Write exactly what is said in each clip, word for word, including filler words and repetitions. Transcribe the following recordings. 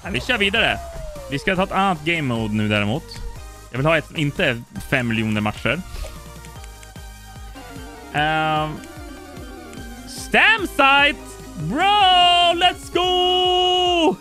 Ja, vi kör vidare. Vi ska ta ett annat game mode nu däremot. Jag vill ha ett, inte fem miljoner matcher. Um, Stamsite! Bro, let's go!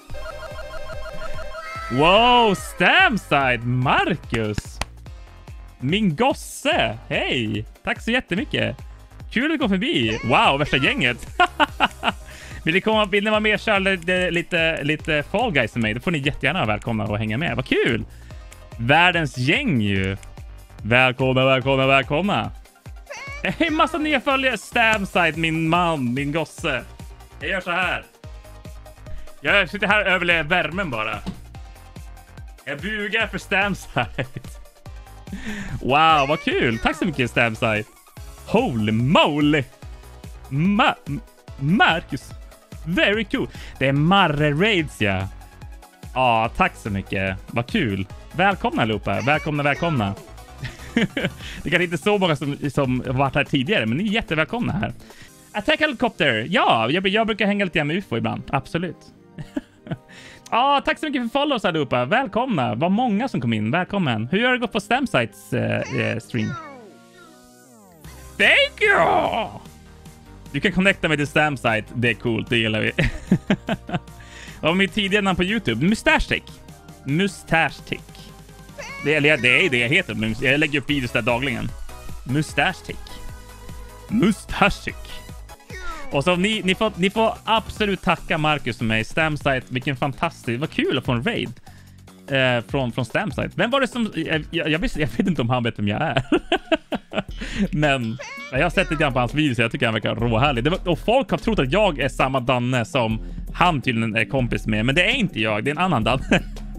Wow, Stamsite! Marcus! Min gosse! Hej! Tack så jättemycket. Kul att gå förbi. Wow, värsta gänget. Vill ni komma, vill ni vara med och köra lite, lite, lite Fall Guys med mig? Då får ni jättegärna välkomna och hänga med. Vad kul! Världens gäng ju. Välkomna, välkomna, välkomna. Hej, massa nya följare. Stamsite, min man, min gosse. Jag gör så här. Jag sitter här och överlever värmen bara. Jag bugar för Stamsite. Wow, vad kul. Tack så mycket, Stamsite. Holy moly. Ma Marcus. Very cool. Det är Marre Raids, ja. Ja, tack så mycket. Vad kul. Välkomna allihopa. Välkomna, välkomna. Det kanske inte så många som, som varit här tidigare, men ni är jättevälkomna här. Attack Helicopter. Ja, jag, jag brukar hänga lite med U F O ibland. Absolut. Ja, tack så mycket för follows allihopa. Välkomna. Vad många som kom in. Välkommen. Hur har det gått på Stamsites uh, stream? Thank you! Du kan connecta mig till Stamsite. Det är coolt, det gillar vi. Och mitt tidigare namn på YouTube. Mustache-tick. Mustache-tick. Det, det är det jag heter. Jag lägger upp videos där dagligen. Mustache-tick. Mustache-tick. Och så ni, ni, får, ni får absolut tacka Marcus och mig. Stamsite, vilken fantastisk. Vad kul att få en raid. Eh, från, från Stamsite. Vem var det som... Jag, jag, jag, visst, jag vet inte om han vet vem jag är. Men jag har sett lite grann på hans videos. Jag tycker han verkar råhärlig. Det var, och folk har trott att jag är samma Danne som han tydligen är kompis med. Men det är inte jag. Det är en annan Danne.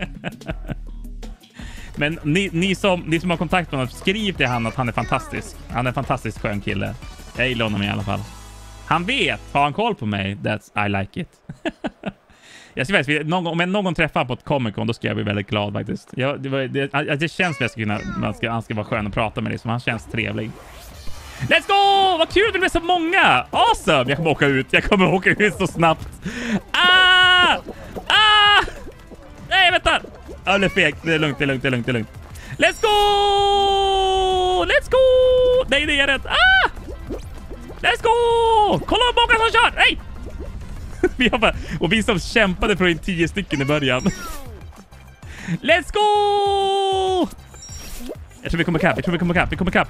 Men ni, ni, som, ni som har kontakt med honom, skriv till han att han är fantastisk. Han är en fantastisk skön kille. Jag gillar honom i alla fall. Han vet. Har han koll på mig? That's I like it. Jag ska faktiskt, någon, om jag någon träffar på ett Comic Con, då ska jag bli väldigt glad faktiskt. Jag, det, var, det, det känns som att jag ska, man ska, han ska vara skön att prata med dig, som han känns trevlig. Let's go! Vad kul, det blir så många! Awesome! Jag kommer åka ut, jag kommer åka ut så snabbt. Ah! Ah! Nej, vänta! Ja, det är feg. Det är lugnt, det är lugnt, det är lugnt, det är lugnt. Let's go! Let's go! Nej, det är rätt. Ah! Let's go! Kolla hur många som kör! Nej! Vi har bara, och vi som kämpade för in tio stycken i början. Let's go! Jag tror vi kommer kapp, jag tror vi kommer kapp, vi kommer kapp.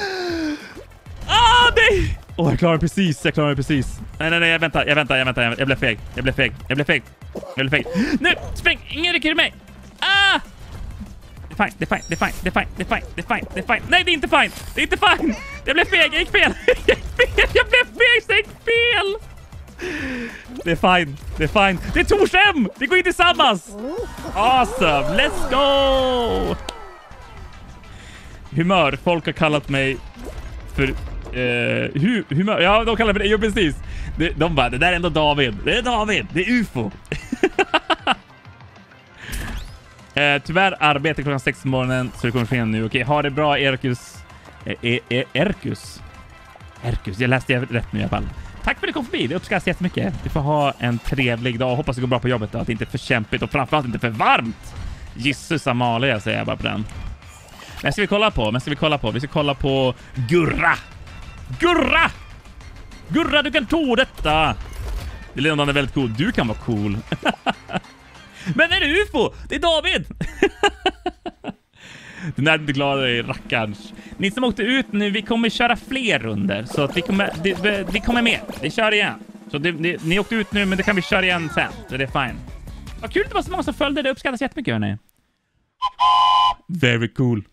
Ah, nej! Åh, oh, jag klarar precis, jag klarar precis. Nej, nej, nej, jag väntar, jag väntar, jag väntar. Jag blev feg, jag blev feg, jag blev feg. Jag blev feg. Nu, spring! Ingen rycker mig! Ah! Det är fine, det är fine, det är fine, det är fine, det är fine, det är fine, det är fine. Nej, det är inte fine, det är inte fine! Jag blev feg, jag gick fel! Jag gick fel, jag blev feg, jag gick fel! Det är fine, det är fine. Det är Torshem! Vi går in tillsammans! Awesome, let's go! Humör, folk har kallat mig för uh, hu humör. Ja, de kallar mig det, jo precis. De, de bara, det där är ändå David. Det är David, det är U F O. uh, tyvärr arbetar klockan sex på morgonen, så det kommer ske nu. Okej, ha det bra, Erkus. E e Erkus. Erkus, jag läste rätt nu i alla fall. Tack för att du kom förbi, det uppskattas jättemycket. Du får ha en trevlig dag, hoppas det går bra på jobbet då, att det inte är för kämpigt och framförallt inte för varmt. Jesus Amalia, säger jag bara på den. Men ska vi kolla på, men ska vi kolla på, vi ska kolla på Gurra. Gurra! Gurra, du kan ta detta. Det är ändå väldigt cool, du kan vara cool. Men är det U F O? Det är David! Den är inte glad i rackarns. Ni som åkte ut nu, vi kommer köra fler runder. Så att vi kommer, det, vi kommer med. Vi kör igen. Så det, det, ni åkte ut nu, men det kan vi köra igen sen. Så det är fine. Vad kul det var så många som följde. Det uppskattas jättemycket, hörni. Very cool.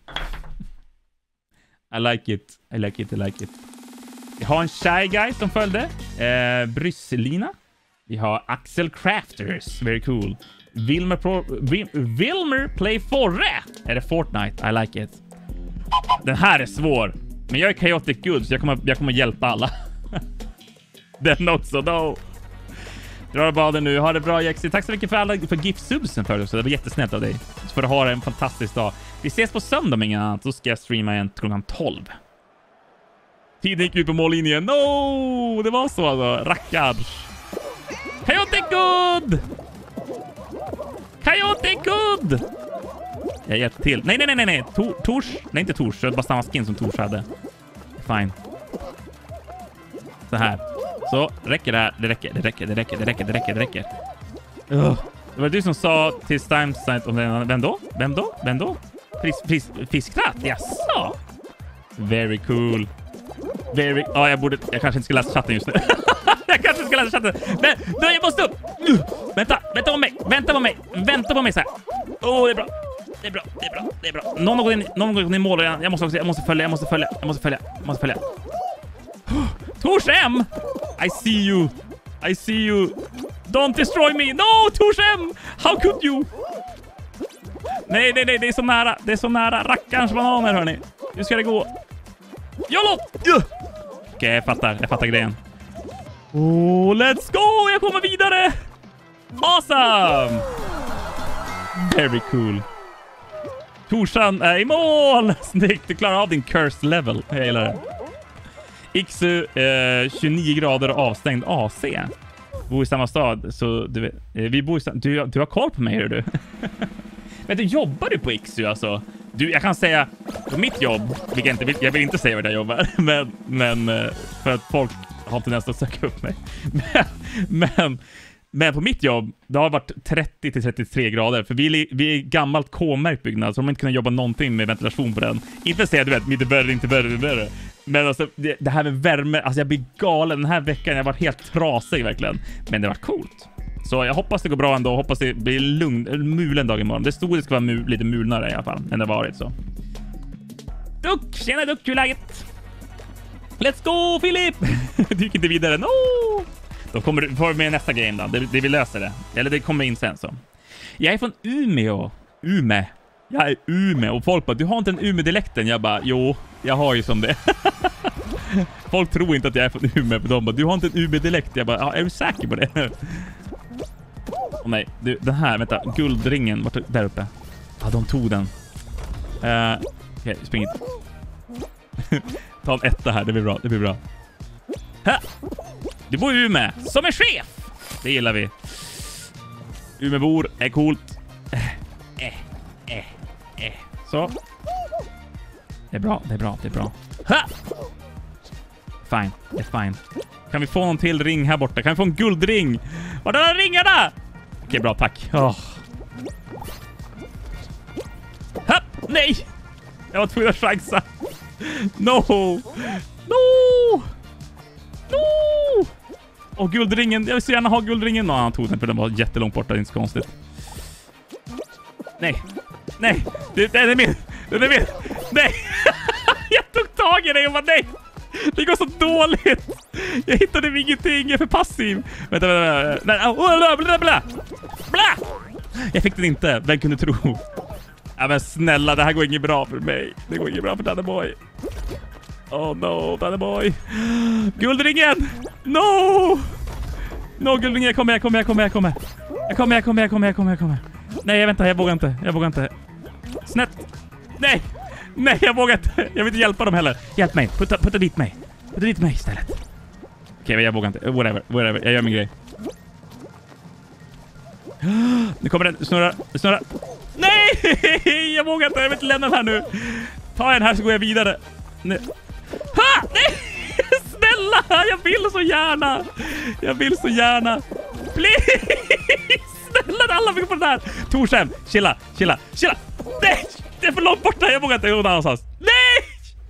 I like it. I like it, I like it. Vi har en Shy Guy som följde. Eh, Brysselina. Vi har Axel Crafters. Very cool. Wilmer, Pro, Wilmer Play Forre. Är det Fortnite? I like it. Den här är svår. Men jag är Chaotic Good, så jag kommer, jag kommer hjälpa alla. Den också, no. Dra bara det nu. Ha det bra, Jexi. Tack så mycket för alla för gift-subsen för det. Det var jättesnällt av dig. Så får du ha en fantastisk dag. Vi ses på söndag med inget annat. Då ska jag streama igen klockan tolv. Tiden gick ut på mållinjen. No! Det var så alltså. Rackars. Chaotic Good! Coyote good! Jag hjälpte till. Nej, nej, nej, nej, nej. Tor, tors. Nej, inte Tors. Det är bara samma skin som Tors hade. Fine. Så här. Så, räcker det här. Det räcker, det räcker, det räcker, det räcker, det räcker, det räcker. Uh. Det var du som sa till Stimeside om den. Vem då? Vem då? Vem då? Fris, fris, fisktratt? Jaså? Very cool. Very... Ja, jag borde... Jag kanske inte ska läsa chatten just nu. Jag kanske ska läsa chatten. Men, nej, jag måste upp! Uh. Vänta, vänta på mig. Vänta på mig. Vänta på mig så här. Åh, oh, det är bra. Det är bra, det är bra, det är bra. Någon har gått in, någon har gått in i mål och jag, jag måste också, jag måste följa, jag måste följa, jag måste följa, jag måste följa. Tors M! I see you. I see you. Don't destroy me. No, Tors M! How could you? Nej, nej, nej, det är så nära. Det är så nära. Rackarns bananer, hörni. Nu ska det gå. Jollo! Uh! Okej, okay, jag fattar. Jag fattar grejen. Oh, let's go! Jag kommer vidare! Awesome! Very cool. Torsan är i mål! Snyggt, du klarar av din cursed level. Jag gillar det. Iksu, eh, tjugonio grader avstängd A C. Bor i samma stad, så du vet, eh, vi bor i samma, du, du har koll på mig, är du? Men du jobbar du på Iksu, alltså? Du, jag kan säga, på mitt jobb, vilket inte, jag vill inte säga vad jag jobbar, men, men för att folk har tendens att söka upp mig. Men, men Men på mitt jobb, det har varit trettio till trettiotre grader. För vi är, vi är gammalt K-märkt byggnad, så de har inte kunnat jobba någonting med ventilation på den. Inte säga, du vet, inte värre, inte värre, inte värre. Men alltså, det, det här med värme, alltså jag blir galen. Den här veckan, jag har varit helt trasig verkligen. Men det var coolt. Så jag hoppas det går bra ändå. Hoppas det blir lugn, mulen dag imorgon. Det stod det ska vara mul, lite mulnare i alla fall, än det varit så. Duck, tjena Duck, hur är läget? Let's go, Filip! Du gick inte vidare, no! Då kommer du få med nästa game då. Det, det vi löser det. Eller det kommer in sen så. Jag är från Umeå. Ume. Jag är Umeå. Och folk bara, du har inte en Umeå-dialekten. Jag bara, jo, jag har ju som det. Folk tror inte att jag är från Umeå. De bara, du har inte en Umeå-dialekt. Jag bara, ja, är du säker på det? Åh nej, du, den här, vänta. Guldringen, vart där uppe? Ja, de tog den. Uh, Okej, okay, spring inte. Ta en etta här, det blir bra. Det blir bra. Ha! Du bor i Umeå, som är chef. Det gillar vi. Umeåbor är coolt. Eh, eh, eh, eh. Så. Det är bra, det är bra, det är bra. Ha! Fine, det är fine. Kan vi få någon till ring här borta? Kan vi få en guldring? Var är alla ringarna? Okej, bra, tack. Oh. Ha! Nej! Jag var tvungen att chansa. No! No! No! Och guldringen, jag vill så gärna ha guldringen. Nå, han tog den för den var jättelångt borta, det är inte så konstigt. Nej, nej, det, den är min, den är min, nej. Jag tog tag i det och bara nej. Det går så dåligt. Jag hittade ingenting, jag är för passiv. Vänta, vänta, vänta. Nej, bla, bla, bla, bla. Jag fick den inte, vem kunde tro? Ja men snälla, det här går inget bra för mig. Det går inget bra för Danny Boy. Oh no, Danny Boy. Guldringen! No! No, guldringen, jag kommer, jag kommer, jag kommer, jag kommer. Jag kommer, jag kommer, jag kommer, jag kommer, jag kommer. Nej, jag väntar, jag vågar inte, jag vågar inte. Snett. Nej, nej, jag vågar inte. Jag vill inte hjälpa dem heller. Hjälp mig, putta, putta dit mig. Putta dit mig istället. Okej, okay, jag vågar inte. Whatever, whatever, jag gör min grej. Nu kommer den, snurra, snurra. Nej, jag vågar inte, jag vill inte lämna den här nu. Ta en här så går jag vidare. Nej. Ha! Nej! Snälla! Jag vill så gärna! Jag vill så gärna! Please! Snälla, alla vill på den här! Torshem, chilla, chilla, chilla! Nej! Det är för långt borta, jag vågar inte gå någon annanstans. Nej!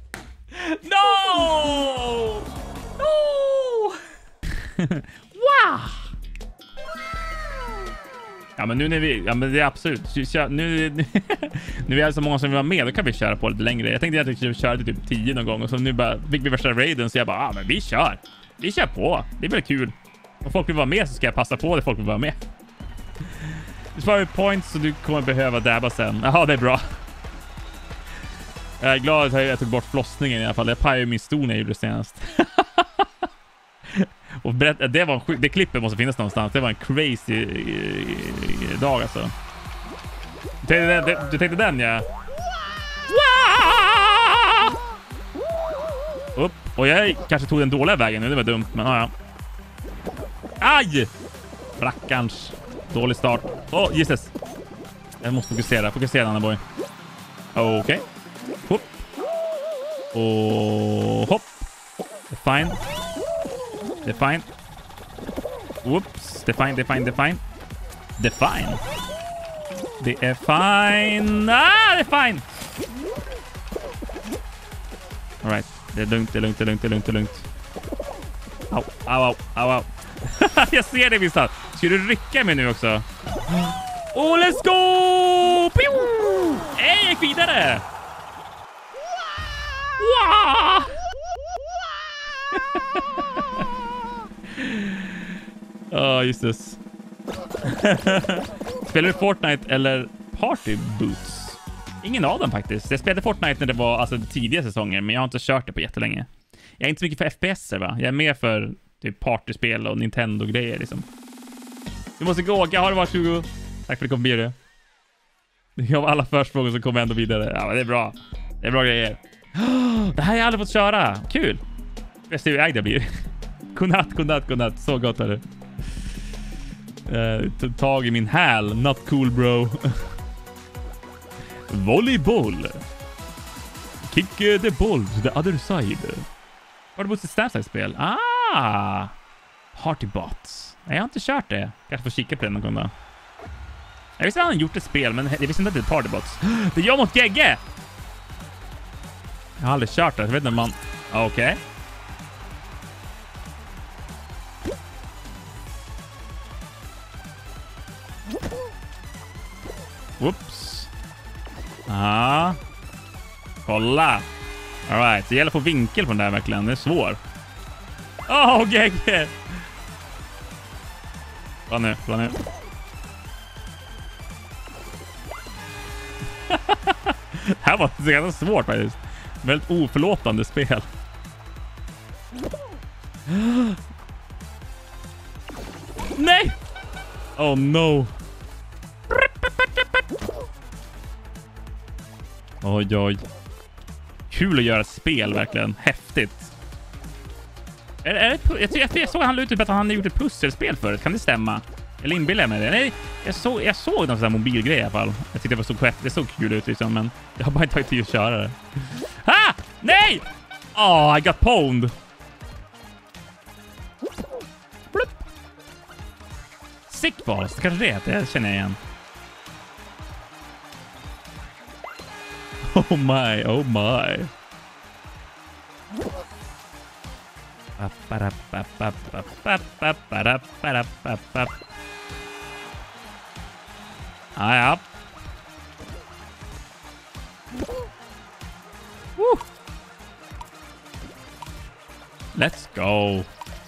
No! No! Wow! Ja, men nu när vi... Ja, men det är absolut... Nu, nu, nu är det så många som vill vara med, då kan vi köra på lite längre. Jag tänkte att vi skulle köra till typ tio någon gång. Och så nu bara fick vi värsta raiden, så jag bara, ja, ah, men vi kör. Vi kör på. Det blir kul. Om folk vill vara med så ska jag passa på det folk vill vara med. Du svarar points så du kommer behöva dabba sen. Jaha, det är bra. Jag är glad att jag tog bort flossningen i alla fall. Jag pajade min stol när jag gjorde det senast. Och berätta, det var en sjuk, det klippet måste finnas någonstans. Det var en crazy dag alltså. Du tänkte den, du tänkte den ja. Upp. Och jag kanske tog den dåliga vägen nu, det var dumt, men ja. Aj! Rackarns. Dålig start. Åh, oh, Jesus. Jag måste fokusera. Fokusera, Anna boy. Okej. Okay. Hopp. Och hopp. Det är fine. Det är fine. Whoops. Det är fine, det är fine, det är fine. Det är fine. Det är fine. Ah, det är fine. All right. Det är lugnt, det är lugnt, det är lugnt, det är lugnt, det är lugnt. Au, au, au, au, au. Jag ser det vissa. Ska du rycka mig nu också? Oh, let's go! Pew! Hey, jag gick vidare! Wow! Åh, oh, just det. Spelar du Fortnite eller Party Boots? Ingen av dem faktiskt. Jag spelade Fortnite när det var alltså tidiga säsonger, men jag har inte kört det på jättelänge. Jag är inte så mycket för F P S, va? Jag är mer för typ partyspel och Nintendo-grejer liksom. Du måste gå, jag har det varit tjugo. Tack för att du kom vidare. Jag har alla försprång som kommer ändå vidare. Ja, men det är bra. Det är bra grejer. Det här har jag aldrig fått köra. Kul. Jag ser hur ägd jag blir. Godnatt, godnatt, godnatt. Så gott är det. Uh, tog tag i min häl. Not cool, bro. Volleyboll. Kick the ball to the other side. Var det på ett Stamside-spel? Ah! Partybots. Nej, jag har inte kört det. Kanske får kika på det någon gång då. Jag visste att han gjort ett spel, men jag visste inte att det är Partybots. Det är jag mot Gegge! Jag har aldrig kört det. Jag vet inte om man... Okej. Okay. Whoops. Ah. Kolla. All right. Det gäller att få vinkel på den där verkligen. Det är svår. Åh, oh, Gegge! Bra nu, bra nu. Det här var så ganska svårt faktiskt. Väldigt oförlåtande spel. Nej! Oh no. Oj, oj. Kul att göra ett spel, verkligen. Häftigt. Är, är det, jag, jag, jag såg han la ut att han hade gjort ett pusselspel förut. Kan det stämma? Eller inbillar jag mig det? Nej, jag såg, jag såg någon sån här mobilgrej i alla fall. Jag tyckte det var så kul, det såg kul ut liksom, men jag har bara inte tagit tid att köra det. Ah! Nej! Oh, I got pwned. Blup. Sick balls, det kanske det heter. Det känner jag igen. Oh my, oh my. Ah, ja. Woo. Let's go.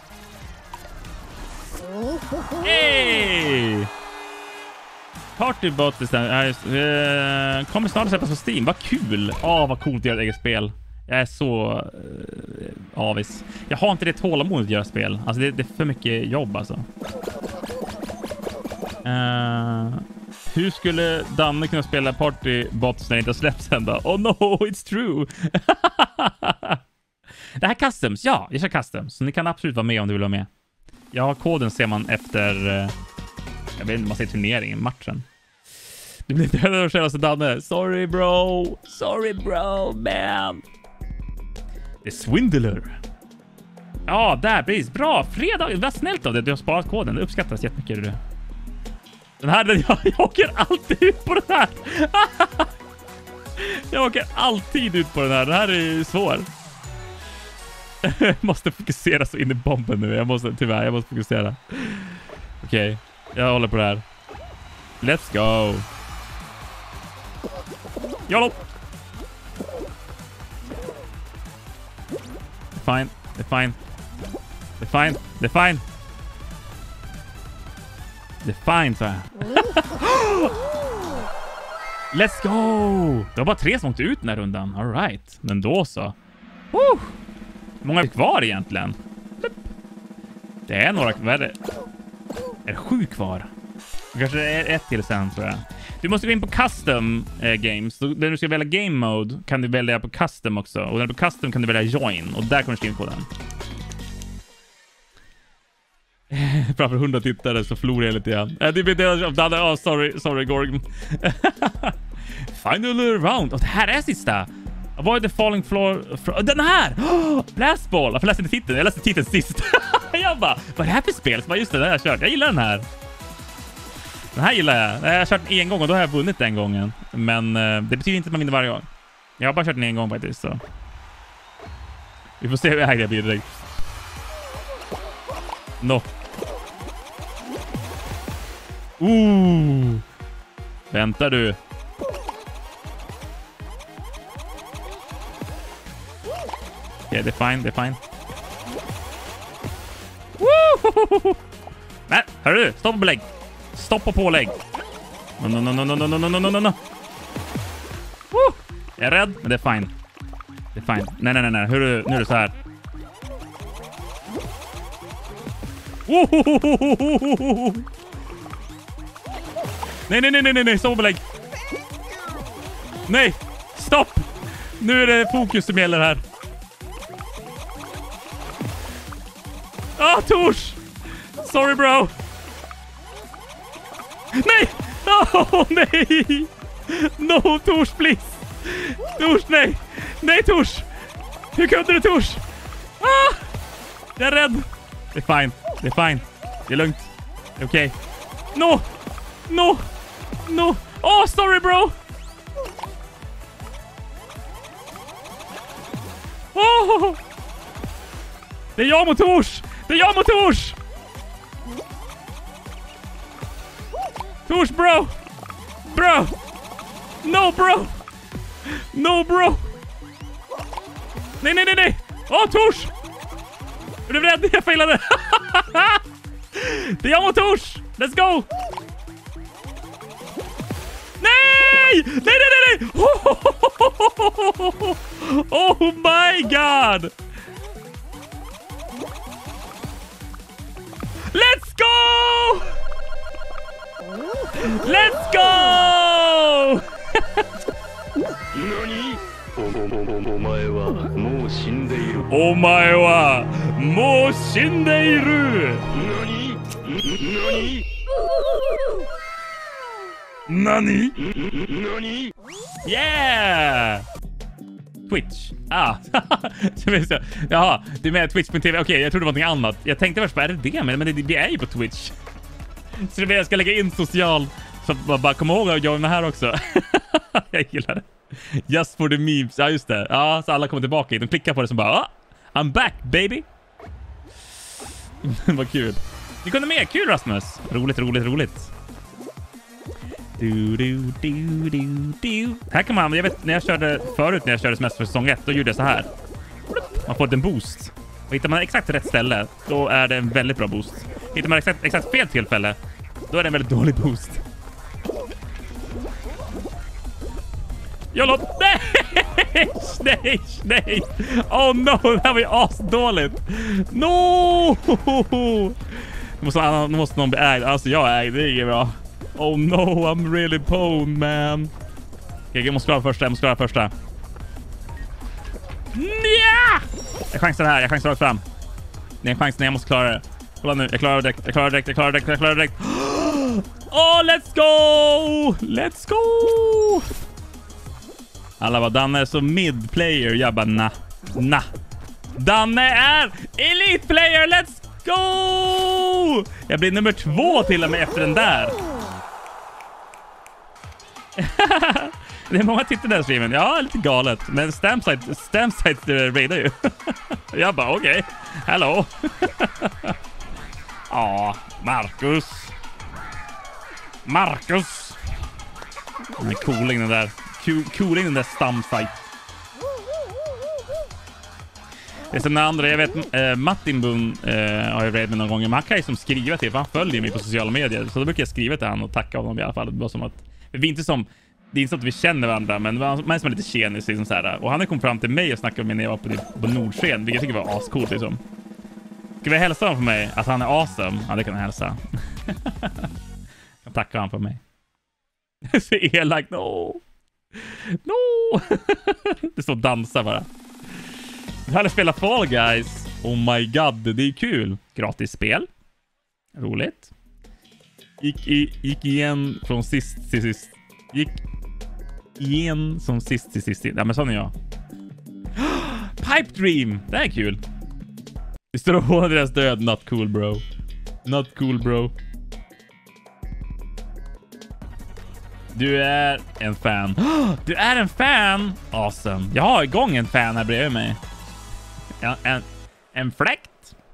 Hey! Partybot bestämmer. Uh, kommer snart att släppas på Steam. Vad kul. Åh, oh, vad coolt att göra ett eget spel. Jag är så uh, avis. Jag har inte det tålamodet att göra spel. Alltså det, det är för mycket jobb alltså. Uh, hur skulle Danne kunna spela Partybots när det inte har släppts än då? Oh no, it's true. Det här customs. Ja, jag kör customs. Så ni kan absolut vara med om du vill vara med. Jag har koden ser man efter... Uh, jag vet inte, man ser turneringen, matchen. Du blir inte dödad av självaste Danne. Sorry bro. Sorry bro, man. Det är Swindler. Ja, där, precis. Bra, fredag. Det var snällt av dig. Du har sparat koden. Det uppskattas jättemycket. Du. Den här, den, jag, jag åker alltid ut på den här. Jag åker alltid ut på den här. Den här är svår. Jag måste fokusera så in i bomben nu. Jag måste, tyvärr, jag måste fokusera. Okej, okay, jag håller på det här. Let's go. YOLO. Det är fine. Det är fine. Det är fine. Det är fine. Det är fine, så här. Let's go! Det var bara tre som åkte ut den här rundan. All right. Men då så. Woo! Hur många är kvar egentligen? Det är några kvar. Är det, är det sju kvar? Det kanske är ett till sen, tror jag. Du måste gå in på custom eh, games. Så när du ska välja game mode kan du välja på custom också. Och när du på custom kan du välja join. Och där kommer du skriva koden. Framför hundra tittare så förlorar jag lite grann. Äh, det blir det av Danne. Oh, sorry, sorry Gorgon. Final round. Och det här är sista. Avoid the falling floor. Den här! Oh, Blastball. Jag läste inte titeln. Jag läste titeln sist. Jag bara, vad är det här för spel? Så bara, just det, det har jag kört. Jag gillar den här. Den här gillar jag. Jag har kört den en gång och då har jag vunnit den gången. Men uh, det betyder inte att man vinner varje gång. Jag har bara kört den en gång faktiskt. Så. Vi får se hur jag blir direkt. No. Ooh. Väntar du. Ja, det är fine, det är fine. Woo! Nej, hörru, stopp på belägg. Stopp på pålägg. No, no, no, no, no, no, no, no, no, no. Woo! Jag är rädd, men det är fine. Det är fine. Nej, nej, nej, nej. Hörru, nu är det så här. Woho! Nej, nej, nej, nej, nej, stopp på belägg. Nej, stopp. Nu är det fokus som gäller här. Ah, Tors! Sorry, bro. Nej! Oh, nej! No, Tors, please! Tors, nej! Nej, Tors! Hur kunde du, Tors? Ah! Jag är rädd. Det är fine. Det är fine. Det är lugnt. Det är okej. Okay. No! No! No! Oh, sorry, bro! Oh! Det är jag mot Tors! Det är jag mot Tors! Tors, bro! Bro! No, bro! No, bro! Nej, nej, nej, nej! Åh, oh, Tors! Är du rädd? Jag failade! Det är jag mot Tors! Let's go! Nej! Nej, nej, nej, nej! Oh my god! Let's go! Let's go! Nani? Omae wa mou shindeiru. Omae wa mou shindeiru. Nani? Nani? Nani? Nani? Yeah! Twitch. Ah. Jaha, det är med Twitch på T V. Okej, okay, jag trodde det var något annat. Jag tänkte först, vad är det? Men, men det, vi är ju på Twitch. Så det är jag ska lägga in social. Så bara kom ihåg att joina här också. Jag gillar det. Just for the memes. Ja, just det. Ja, så alla kommer tillbaka. De klickar på det som bara, ah, I'm back, baby. Vad kul. Ni kunde med. Kul, Rasmus. Roligt, roligt, roligt. Du, du, du, du, du. Här kan man, jag vet, när jag körde förut, när jag körde Smash för säsong ett, då gjorde jag så här. Man får en boost. Och hittar man exakt rätt ställe, då är det en väldigt bra boost. Hittar man exakt, exakt fel tillfälle, då är det en väldigt dålig boost. Jolot! Nej! Nej! Nej! Oh no! Det här var ju asdåligt! No! Nu måste, nu måste någon bli ägd. Alltså jag är ägd, det är inget bra. Oh no, I'm really pwned, man. Okej, jag måste klara första, jag måste klara första. Nja! Jag chansar här, jag chansar rakt fram. Det är en chans när jag måste klara det. Kolla nu, jag klarar det direkt, jag klarar det direkt, jag klarar det direkt, jag klarar det direkt. Oh, let's go! Let's go! Alla bara, Danne är så mid-player. Jag bara, na, na. Danne är elite-player, let's go! Jag blir nummer två till och med efter den där. Det är många tittar där streamen. Ja, lite galet. Men Stampsite, Stampsite uh, raidar ju. Jag bara, okej. Okay. Hello. Ja, Marcus. Marcus. Den är cooling den där. Cooling den där Stampsite. Det är som den andra, jag vet, äh, Martin Bun äh, har jag read med någon gång. Men han kan ju som skriva till, för han följer mig på sociala medier. Så då brukar jag skriva till han och tacka honom i alla fall. Det var som att, vi är inte som, det är inte så att vi känner varandra, men man är som lite tjenis liksom så här. Och han har kommit fram till mig och snackat med när jag var på, på Nordsken, vilket jag tycker var ascoolt liksom. Ska vi hälsa honom för mig att han är awesome? Ja, det kan jag hälsa. Jag tackar han för mig. Så elakt, no. No. Det står dansa bara. Vi hade spelat Fall Guys. Oh my god, det är kul. Gratis spel. Roligt. Gick, i, gick igen från sist till sist. Gick igen som sist till sist. Ja, men sån är jag. Pipe Dream! Det är kul. Det står och håller deras död. Not cool, bro. Not cool, bro. Du är en fan. Du är en fan! Awesome. Jag har igång en fan här bredvid mig. En, en, en fläkt.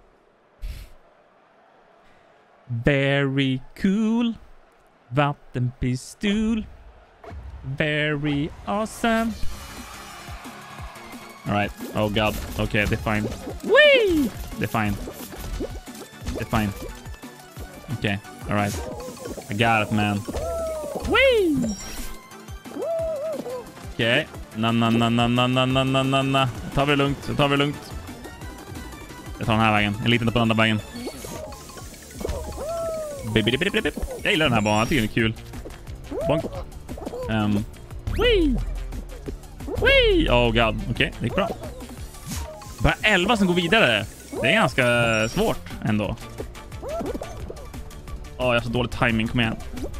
Very cool. Vattenpistol. Very awesome. Alright. Oh god. Okay, they're fine. Whee! They're fine. They're fine. Okay. Alright. I got it, man. Whee! Okej. Okay. Na na na na na na na na na na. Ta det lugnt. Ta det lugnt. Jag tar den här vägen. En liten på den andra vägen. Jag gillar den här banan. Jag tycker den är kul. Bonk. Um. Whee! Whee! Oh god. Okej, okay, det gick bra. Bara elva som går vidare. Det är ganska svårt ändå. Åh, oh, jag har så dålig timing. Kom igen.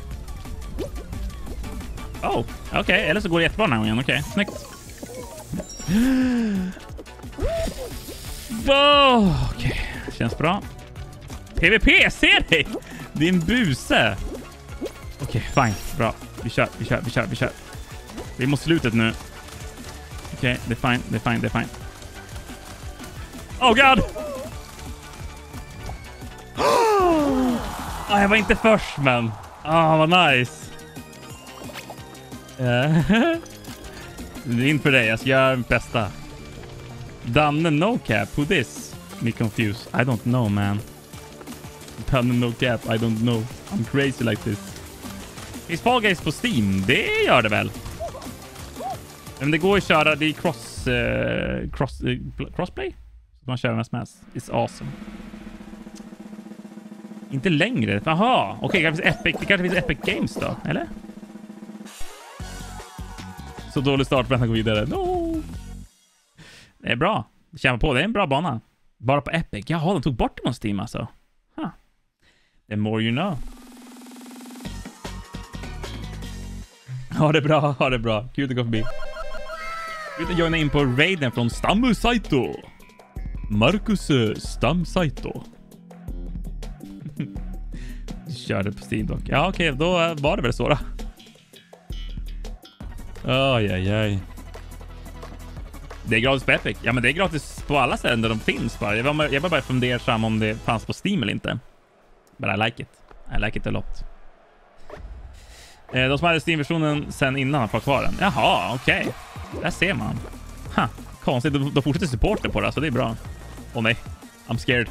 Oh, okej. Okay. Eller så går det jättebra den här gången. Okej, okay. Snyggt. Oh, okej. Okay. Känns bra. PvP, ser dig! Det är en buse. Okej, okay, fine. Bra. Vi kör, vi kör, vi kör, vi kör. Vi måste slutet nu. Okej, okay, det är fine, det är fine, det är fine. Oh god! Oh, jag var inte först, men. Ah, oh, vad nice. Det är inte för dig, jag ska göra mitt bästa. Danne no cap, who this? Me confused. I don't know, man. Danne no cap, I don't know. I'm crazy like this. Finns Fall Guys på Steam? Det gör det väl. Men det går att köra, det är cross, uh, cross uh, crossplay. Så man kör med smash. It's awesome. Inte längre. Jaha, okej, okay, kanske finns Epic, det kanske finns Epic Games då, eller? Så dålig start för att gå vidare. No. Det är bra. Kämpa på, det är en bra bana. Bara på Epic. Jaha, de tog bort det på Steam alltså. Huh. The more you know. Ja, det är bra. Ja, det är bra. Kul att gå förbi. Vi vill joina in på raiden från Stammu Saito. Marcus Stamsaito. Körde på Steam dock. Ja, okej. Okay, då var det väl så då. Oj, oj, oj. Det är gratis på Epic. Ja, men det är gratis på alla ställen där de finns. Bara. Jag var, jag var bara fundersam om det fanns på Steam eller inte. But I like it. I like it a lot. Eh, de som hade Steam-versionen sen innan har fått kvar den. Jaha, okej. Okay. Där ser man. Huh. Konstigt, de, de fortsätter supporten på det, så det är bra. Åh oh, nej, I'm scared.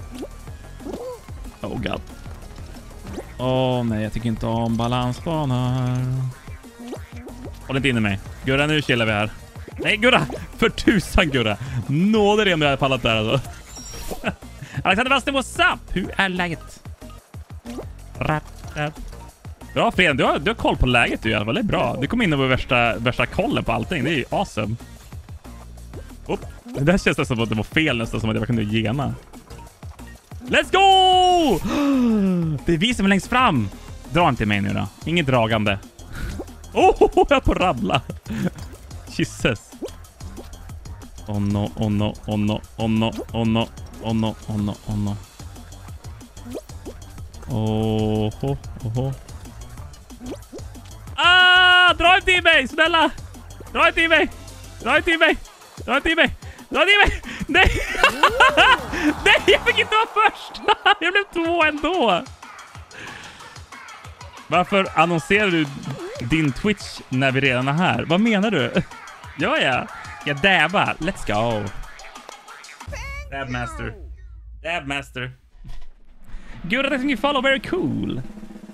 Oh god. Åh oh, nej, jag tycker inte om balansbanor. Håll inte inne mig. Gurra, nu chillar vi här. Nej, Gurra! För tusan, Gurra! Nåde det om jag hade pallat där alltså. Alexander Wasten, what's up? Hur är läget? Rat, rat. Bra, Fred. Du har, du har koll på läget i alla fall. Det är bra. Du kom in över värsta, värsta kollen på allting. Det är ju awesome. Upp. Det där känns nästan som att det var fel, nästan som att jag kunde gena. Let's go! Det är vi som är längst fram. Dra inte mig nu då. Inget dragande. Åh, oh, jag är på rabbla. Jesus. Oh no, oh no, oh no, oh no, oh no, oh no, oh no, oh no. Oh, oh, oh, oh. Ah, dra inte i mig, snälla. Dra inte i mig. Dra inte i mig. Dra inte i mig. Dra inte i mig. Nej. Nej, jag fick inte vara först. Jag blev två ändå. Varför annonserar du din Twitch när vi redan är här? Vad menar du? Ja, ja. Jag dabbar. Let's go. Dabmaster. Dabmaster. Good that you follow, very cool.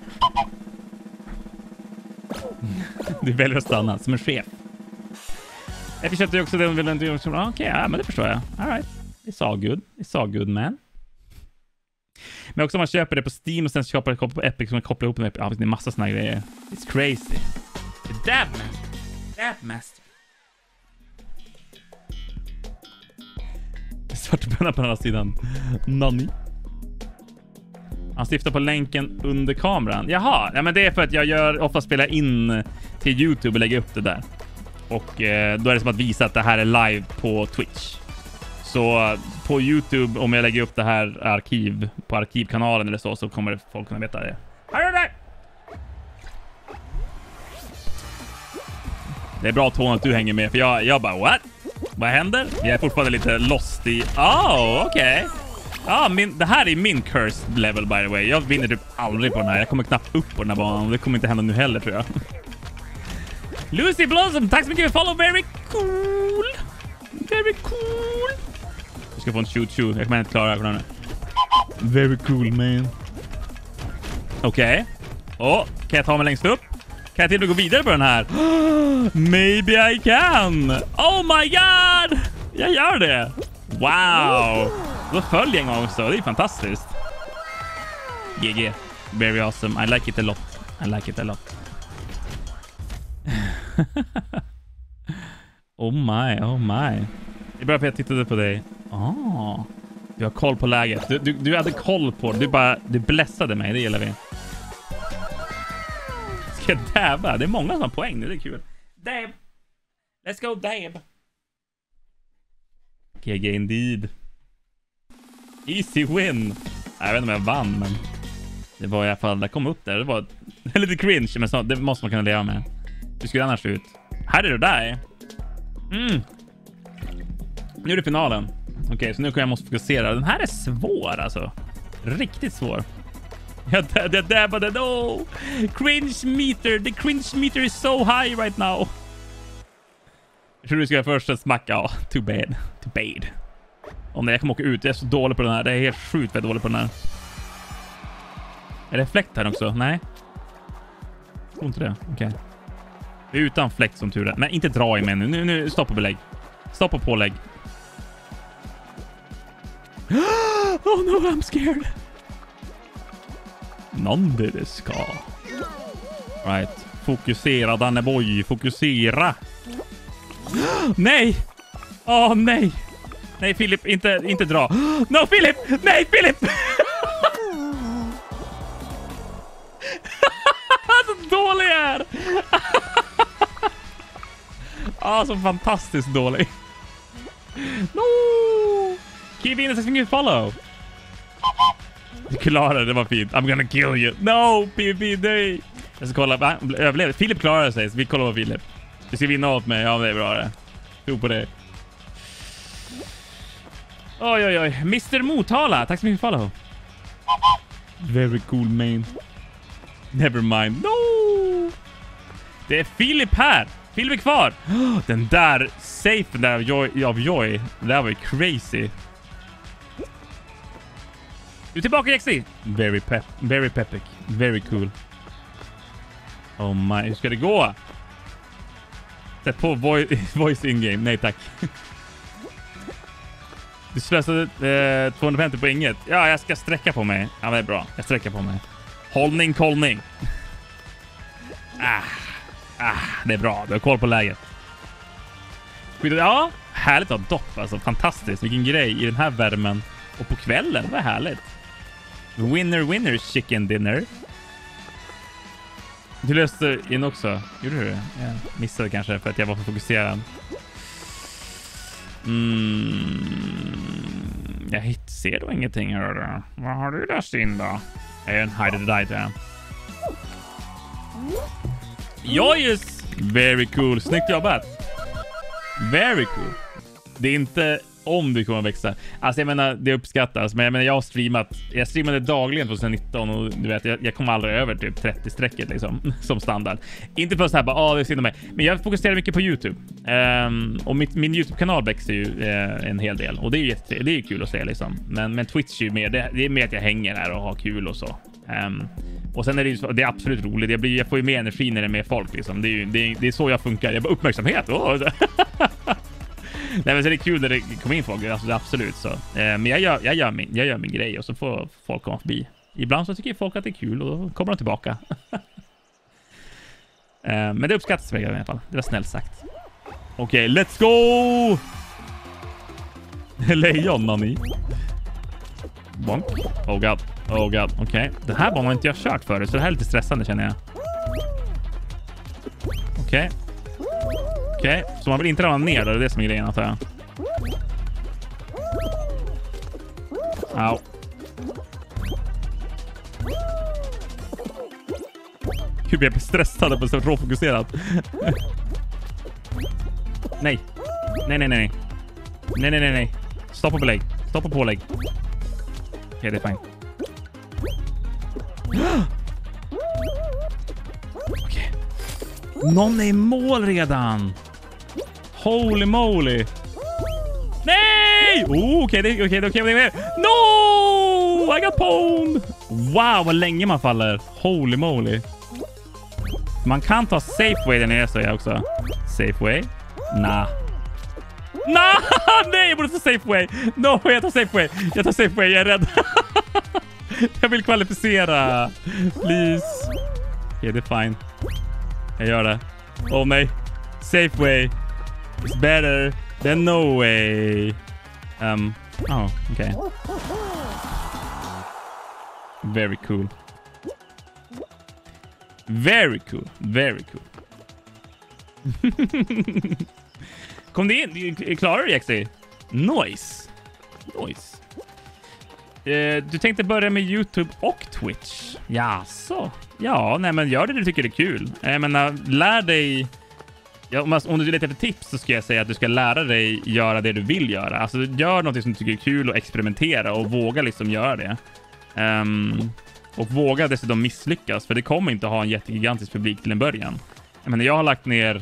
Du väljer att stanna som en chef. Jag köpte ju också den vill inte också. Okej, okay, ja, men det förstår jag. All right. It's all good. It's all good, man. Men också om man köper det på Steam och sen köper det på Epic som man kopplar ihop med Epic. Ja, det är massa såna grejer. It's crazy. The Dabmaster. Dabmaster. Svartbönna på den här sidan. Nani. Han syftar på länken under kameran. Jaha, ja, men det är för att jag gör ofta spelar in till YouTube och lägger upp det där. Och eh, då är det som att visa att det här är live på Twitch. Så på YouTube, om jag lägger upp det här arkiv på arkivkanalen eller så, så kommer folk kunna veta det. Hallå där! Det är bra, Tony, att du hänger med, för jag, jag bara, what? Vad händer? Jag är fortfarande lite lost i... Oh, okej. Okay. Ja, min, det här är min cursed level, by the way. Jag vinner typ aldrig på den här. Jag kommer knappt upp på den här banan, och det kommer inte hända nu heller, tror jag. Lucy Blossom, tack så mycket för follow. Very cool. Very cool. Jag ska få en shoot-shoot. Jag kommer inte klara det. Very cool, man. Okej. Okay. Oh, kan jag ta mig längst upp? Kan jag till och med gå vidare på den här? Maybe I can. Oh my god. Jag gör det. Wow. Då följer jag en gång också. Det är fantastiskt. G G. Very awesome. I like it a lot. I like it a lot. Oh my, oh my. Det är bara för att jag tittade på dig. Ah, du har koll på läget. Du, du, du hade koll på det. Du bara, du blessade mig. Det gillar vi. Ska jag dabba? Det är många som har poäng nu. Det är kul. Dab. Let's go dab. G G indeed. Easy win. Jag vet inte om jag vann, men det var i alla fall, det kom upp där. Det var lite cringe, men så, det måste man kunna leva med. Hur skulle det annars ut? Här är det där. Mm. Nu är det finalen. Okej, okay, så nu kan jag måste fokusera. Den här är svår alltså. Riktigt svår. Jag det dabbade. No! Cringe meter. The cringe meter is so high right now. Jag tror du ska först smacka. Ja, too bad. Too bad. Om nej, jag kommer åka ut. Jag är så dålig på den här. Det är helt sjukt vad jag är dålig på den här. Är det fläkt här också? Nej. Jag tror inte det. Okej. Okay. Vi är utan fläkt som tur är. Men inte dra i mig nu. Nu, nu stopp och belägg. Stopp och pålägg. Oh no, I'm scared. Nande det ska. Right. Fokusera, Danne boy. Fokusera. Nej! Åh, oh, nej. Nej, Filip, inte, inte dra. No, Filip! Nej, Filip! Så dålig jag är! Ah, så fantastiskt dålig. No! Keep in a follow. Du klarade det, det var fint. I'm gonna kill you. No, P V P, nej. Jag ska kolla. Överlevde. Filip klarade sig, så vi kollar på Filip. Du ska vinna åt mig. Ja, det är bra det. Tro på det. Oj, oj, oj. mister Motala, tack så mycket för follow. Very cool, man. Never mind. No! Det är Filip här. Filip är kvar. Den där safen där av Joy, av Joy. Det där var ju crazy. Du är tillbaka, X D. Very pep, very pepic. Very cool. Oh my, hur ska det gå? Sätt på voice, voice in-game. Nej, tack. Du slösade eh, tvåhundrafemtio på inget. Ja, jag ska sträcka på mig. Ja, det är bra. Jag sträcker på mig. Hållning, kollning. Ah, ah, det är bra. Du har koll på läget. Ja, härligt att ha dopp. Alltså, fantastiskt. Vilken grej i den här värmen. Och på kvällen, vad härligt. Winner, winner, chicken dinner. Du löste in också. Gjorde du det? Jag missade kanske för att jag var för fokuserad. Mm, jag hit, ser då ingenting här. Vad har du löst in då? En hide the die. Joyous! Very cool. Snyggt jobbat. Very cool. Det är inte om du kommer att växa. Alltså jag menar, det uppskattas. Men jag menar, jag har streamat. Jag streamade dagligen tjugonitton och du vet, jag, jag kom aldrig över typ trettio strecket liksom, som standard. Inte för så här bara, ah, det är synd om mig. Men jag fokuserar mycket på YouTube. Um, och mitt, min YouTube-kanal växer ju uh, en hel del. Och det är ju jätte, det är ju kul att se liksom. Men, men Twitch är ju mer, det, det är mer att jag hänger här och har kul och så. Um, och sen är det ju, det är absolut roligt. Jag, blir, jag får ju mer energi när det är med folk liksom. Det är ju, det är, det är så jag funkar. Jag bara, uppmärksamhet. Oh. Nej, men så är det kul när det kommer in folk, alltså, absolut så. Eh, men jag gör, jag, gör min, jag gör min grej och så får folk komma förbi. Ibland så tycker folk att det är kul och då kommer de tillbaka. eh, men det uppskattas mig i alla fall. Det var snällt sagt. Okej, okay, let's go! Lejon, Nani. Bonk. Oh god. Oh god, okej. Okay. Den här banan har inte jag kört förut, så det här är lite stressande känner jag. Okej. Okay. Okej, okay. Så man vill inte ramla ner då, det är det som är grejen antar jag. Au. Gud, jag blir stressad och så råfokuserad. Nej. Nej, nej, nej. Nej, nej, nej, nej. Stopp på belägg. Stopp på pålägg. Okej, okay, det är fint. Okej. Okay. Någon är i mål redan. Holy moly. Nej! Oh, okej, okay, okej, okay, okej. Okay, no! I got pwned! Wow, vad länge man faller. Holy moly. Man kan ta Safeway där nere så jag också. Safeway? Nah. Nah! Nej, jag borde ta Safeway. No, jag tar Safeway. Jag tar Safeway, jag är rädd. Jag vill kvalificera. Please. Okej, okay, det är fine. Jag gör det. Oh nej. Safeway is better than no way. Um, oh, okay. Very cool. Very cool. Very cool. Kom det in? Klarar du, Jexi? Nice. Nice. Eh, du tänkte börja med YouTube och Twitch. Ja, så. Ja, nej men gör det du tycker det är kul. Jag menar, lär dig... Ja, om, om du letar efter tips så ska jag säga att du ska lära dig göra det du vill göra. Alltså gör något som du tycker är kul och experimentera och våga liksom göra det. Um, och våga dessutom misslyckas, för det kommer inte ha en jättegigantisk publik till en början. Jag menar, jag har lagt ner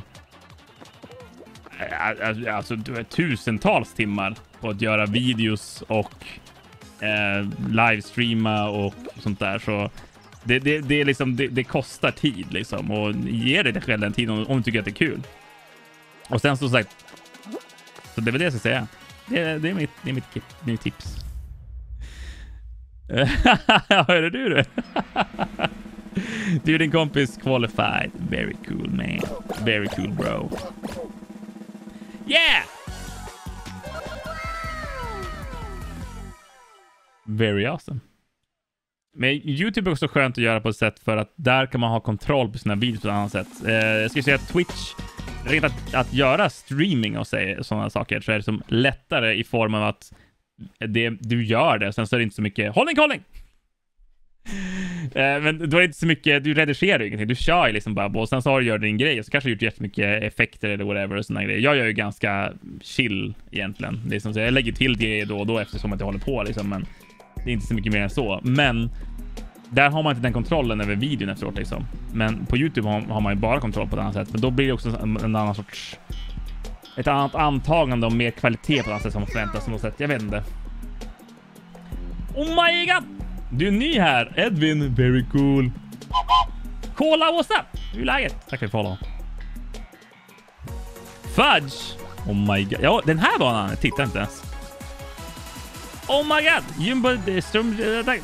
alltså tusentals timmar på att göra videos och eh, livestreama och sånt där, så det, det, det, är liksom, det, det kostar tid liksom, och ge dig själv den tiden om, om du tycker att det är kul. Och sen så sagt, så det är väl det jag ska säga. Det, det är mitt, det är mitt, mitt tips. Hörde du det? Du är din kompis qualified. Very cool man. Very cool bro. Yeah! Very awesome. Men YouTube är också skönt att göra på ett sätt för att där kan man ha kontroll på sina videos på ett annat sätt. Eh, jag ska säga att Twitch, rent att, att göra streaming och sådana saker, så är det som lättare i form av att det, du gör det. Sen så är det inte så mycket hållning, hållning! Eh, men då är det inte så mycket, du redigerar ju ingenting. Du kör ju liksom bara, och sen så har du gjort din grej. Så kanske du gjort jättemycket effekter eller whatever och sådana grejer. Jag gör ju ganska chill egentligen. Det är som så, jag lägger till det då och då eftersom att jag håller på liksom, men det är inte så mycket mer än så. Men där har man inte den kontrollen över videon efteråt liksom. Men på YouTube har, har man ju bara kontroll på ett annat sätt. Men då blir det också en, en annan sorts, ett annat antagande och mer kvalitet på ett annat sätt som man förväntas på något sätt. Jag vet inte. Oh my god! Du är ny här. Edvin, very cool. Kolla, what's up? Hur är läget? Tack för follow. Fudge. Oh my god. Ja, den här banan. Jag tittar inte ens. Oh my god. Jumbo, Strum, tack.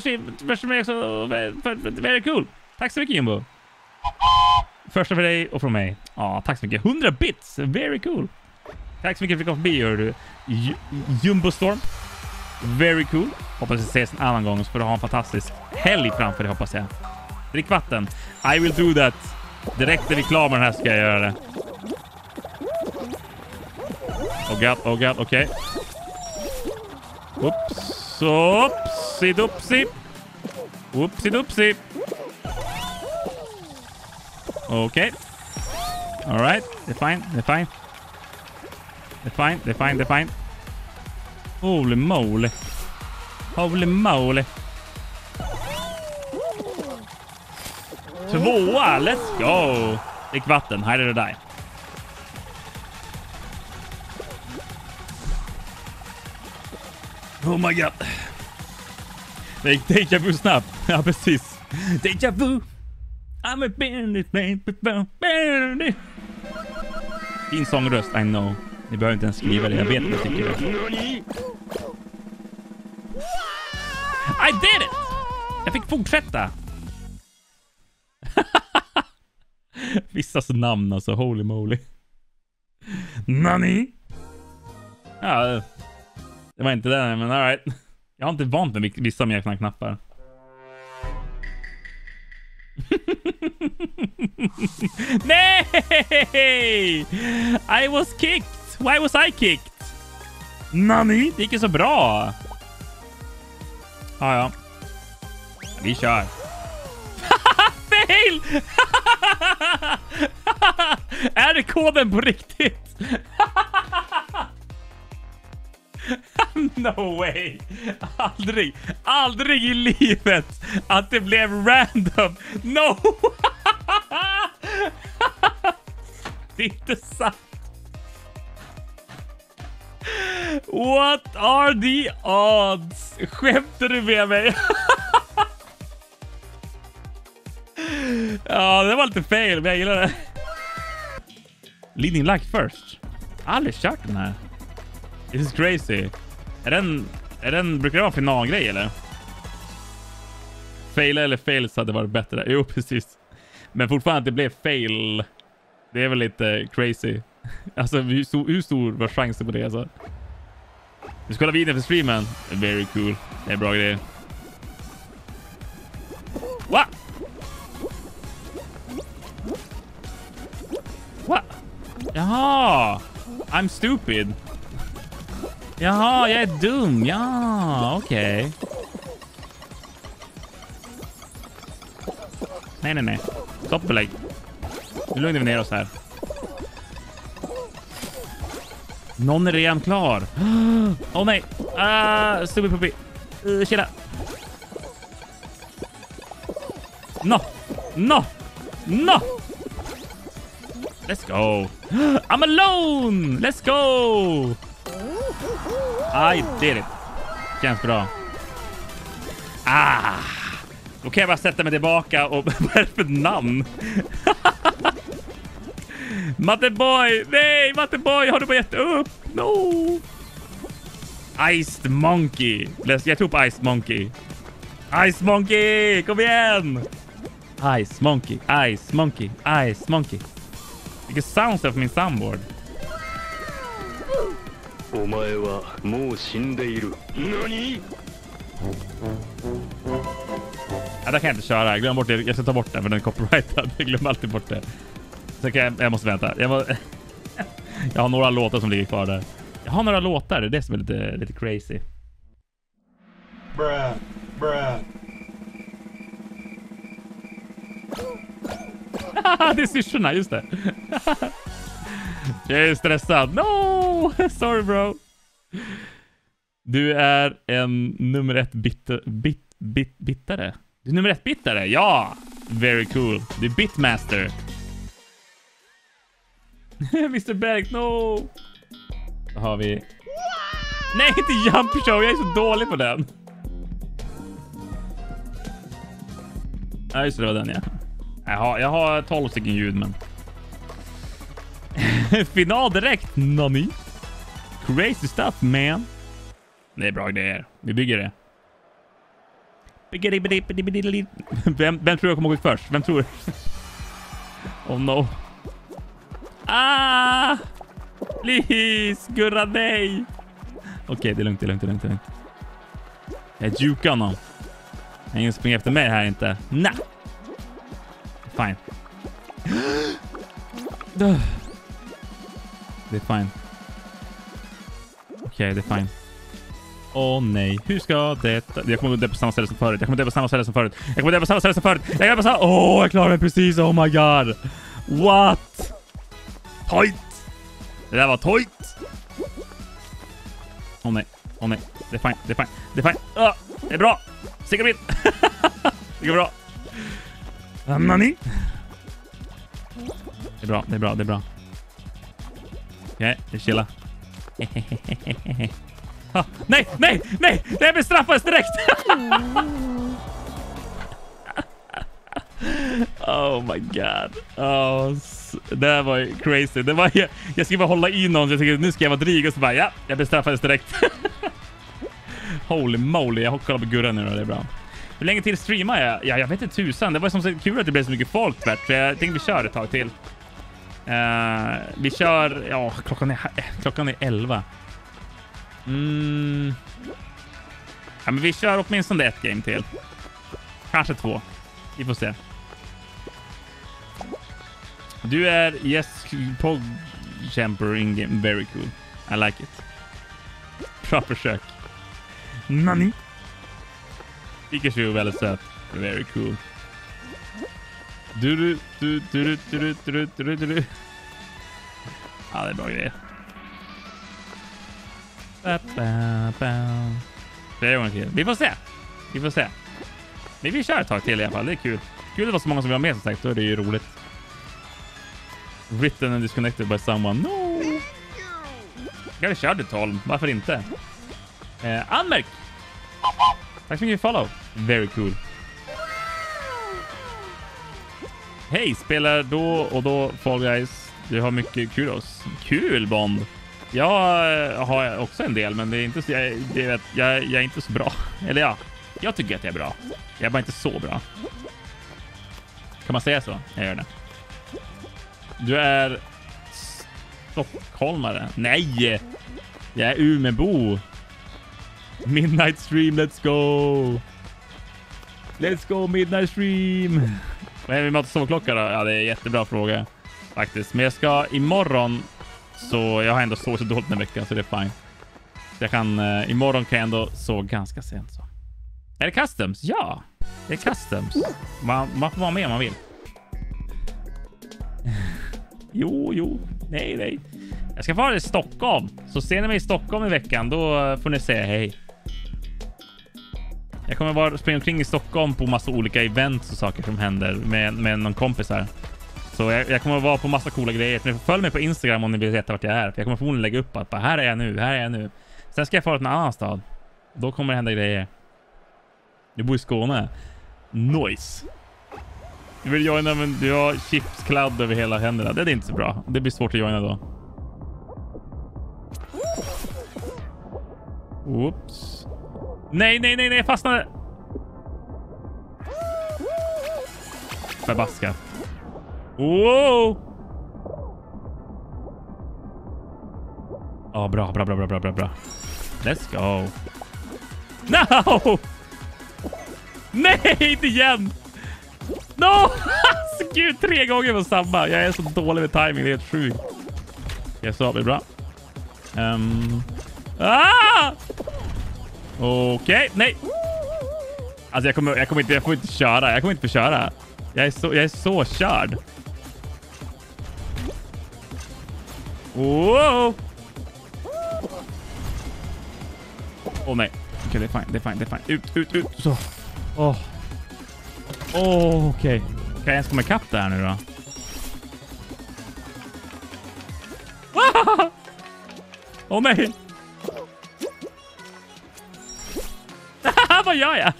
Very cool. Tack så mycket, Jumbo. Första för dig och från mig. Ja, tack så mycket. hundra bits. Very cool. Tack så mycket för att du kom förbi, gör du. Jumbo Storm. Very cool. Hoppas vi ses en annan gång, så får du ha en fantastisk helg framför dig, hoppas jag. Drick vatten. I will do that. Direkt när vi är klara med den här ska jag göra det. Oh god, oh god, okej. Okay. Oops, oopsie doopsie. Oopsie doopsie. Okej. Okay. All right, det är fine, det är fine. Det är fine, det är fine, det är fine. Holy moly. Holy moly. Tvåa, let's go. Drick vatten, här är det där. Oh my god. Det gick deja vu snabbt. Ja, precis. Deja vu. I'm a bandit, bandit. Din sångröst, I know. Ni behöver inte ens skriva det, jag vet vad jag tycker. I did it! Jag fick fortsätta. Vissas namn alltså, holy moly. Nani? Ja, det var inte det, men all right. Jag har inte vant med vissa av mina knappar. Nej! I was kicked. Why was I kicked? Nani? Det gick ju så bra. Ja, ja. Vi kör. Fail! Är det koden på riktigt? No way. Aldrig, aldrig i livet att det blev random. No. Det är inte sant. What are the odds? Skämtar du med mig? Ja, det var lite fail, men jag gillar det. Leading like first. Aldrig kört den här. This is crazy. Är den, är den, brukar det vara finalgrej eller? Faila eller fails hade varit bättre. Jo, precis. Men fortfarande att det blev fail. Det är väl lite crazy. Alltså, hur stor, hur stor var chansen på det alltså? Vi ska kolla videon för streamen. Very cool. Det är bra grejer. What? What? Jaha. I'm stupid. Jaha, jag är dum. Ja, okej. Okay. Nej, nej, nej. Stopp belägg. Nu lugnar vi ner oss här. Någon är redan klar. Åh oh, nej. Uh, stupid puppy. Uh, chilla. No. No. No. Let's go. I'm alone. Let's go. I did it. Känns bra. Ah. Då kan jag bara sätta mig tillbaka och vad är det för namn? Matteboy. Nej, Matteboy. Har du bara gett upp? No. Iced Monkey. Jag tror på Iced Monkey. Ice Monkey. Kom igen. Ice Monkey. Ice Monkey. Ice Monkey. Vilket sounds av min soundboard. Ja, där kan jag inte köra. Glöm bort det. Jag ska ta bort den för den är copyrightad. Jag glömmer alltid bort det. Så kan jag, jag måste vänta. Jag, må, jag har några låtar som ligger kvar där. Jag har några låtar. Det är det som är lite, lite crazy. Bruh. Bruh. Det är syrsorna, just det. Jag är stressad. No! Sorry bro. Du är en nummer ett bit, bit, bit, bittare. Du är nummer ett bittare, ja! Very cool. Du är bitmaster. mister Berg, no! Då har vi... Nej, inte Jump Show. Jag är så dålig på den. Ja, just det, det var den, ja. Jag har, jag har tolv stycken ljud, men... Final direkt, Nani. Crazy stuff, man. Det är bra grejer. Vi bygger det. Vem, vem tror jag kommer gå ut först? Vem tror? Oh no. Ah! Please, gurra nej. Okej, okay, det är lugnt, det är lugnt, det är lugnt, det är lugnt. Jag jukar honom. Ingen springer efter mig här inte. Nej. Fine. Det är fine. Okej, okay, det är fine. Åh oh, nej, hur ska detta... Jag kommer att dö på samma ställe som förut. Jag kommer att dö på samma ställe som förut. Jag kommer att dö på samma ställe som förut. Jag kommer att dö på samma... Åh, oh, jag klarar mig precis. Oh my god. What? Toit. Det där var toit. Åh oh, nej. Åh oh, nej. Det är fine. Det är fine. Det är fine. Oh, det är bra. Sicka mitt. Det går bra. Nani? Det är bra. Det är bra. Det är bra. Okej, okay, det är chilla. Ah, nej, nej, nej! Det bestraffades direkt! Oh my god. Oh, det var crazy. Det var, jag, jag skulle bara hålla in någon så jag tänkte nu ska jag vara dryg och så bara, ja, jag bestraffades direkt. Holy moly, jag hockar på gurran nu då, det är bra. Hur länge till streamar jag? Ja, jag vet inte tusan. Det var som så kul att det blev så mycket folk tvärt. Så jag tänkte vi kör ett tag till. Uh, vi kör, ja, klockan är, klockan är elva. Mm. Ja, men vi kör åtminstone ett game till. Kanske två. Vi får se. Du är yes Pog Champer in game. Very cool. I like it. Bra försök. Nani? Pikachu är väldigt söt. Very cool. Du du du du du du du du du. Ja, det är bra grejer. Flera gånger till. Vi får se. Vi får se. Men vi kör ett tag till i alla fall. Det är kul. Kul att det var så många som vill ha med, som sagt. Då är det ju roligt. Written and disconnected by someone. No! Jag körde tolv. Varför inte? Eh, anmärk! Tack så mycket för follow. Very cool. Hej, spelar då och då Fall Guys. Du har mycket kudos. Kul, Bond. Jag har också en del, men det är inte så, jag, det är, jag, jag är inte så bra. Eller ja, jag tycker att jag är bra. Jag är bara inte så bra. Kan man säga så? Jag gör det. Du är stockholmare. Nej! Jag är Umebo. Midnight stream, let's go! Let's go midnight stream! Vad är vi med att sovklocka då? Ja, det är en jättebra fråga faktiskt. Men jag ska imorgon, så jag har ändå sovit så dåligt den veckan, så det är fine. Så jag kan, uh, imorgon kan jag ändå sova ganska sent så. Är det customs? Ja, det är customs. Man, man får vara med om man vill. Jo, jo. Nej, nej. Jag ska vara i Stockholm. Så ser ni mig i Stockholm i veckan, då får ni säga hej. Jag kommer vara springa omkring i Stockholm på massa olika events och saker som händer med, med någon kompis här. Så jag, jag kommer att vara på massa coola grejer. Ni får följa mig på Instagram om ni vill veta vart jag är. För jag kommer förmodligen lägga upp att bara, här är jag nu, här är jag nu. Sen ska jag fara till en annan stad. Då kommer det hända grejer. Jag bor i Skåne. Nice. Du vill joina, men du har chipskladd över hela händerna. Det är inte så bra. Det blir svårt att joina då. Oops. Nej, nej, nej, nej, jag fastnade. Förbaskat. Wow. Ja, oh, bra, bra, bra, bra, bra, bra, bra. Let's go. No! Nej, inte igen. No! Alltså, gud, tre gånger på samma. Jag är så dålig med timing, det är helt sjukt. Jag sa det bra. Um. Ah! Okej, okay, nej. Alltså jag kommer, jag kommer inte, jag får inte köra. Jag kommer inte få köra. Jag är så, jag är så körd. Wow. Åh oh, nej. Okej, okay, det är fine, det är fine, det är fine. Ut, ut, ut. Så. Åh. Oh. Oh, okej. Okay. Kan jag ens komma ikapp där nu då? Åh oh, nej. Vad gör jag?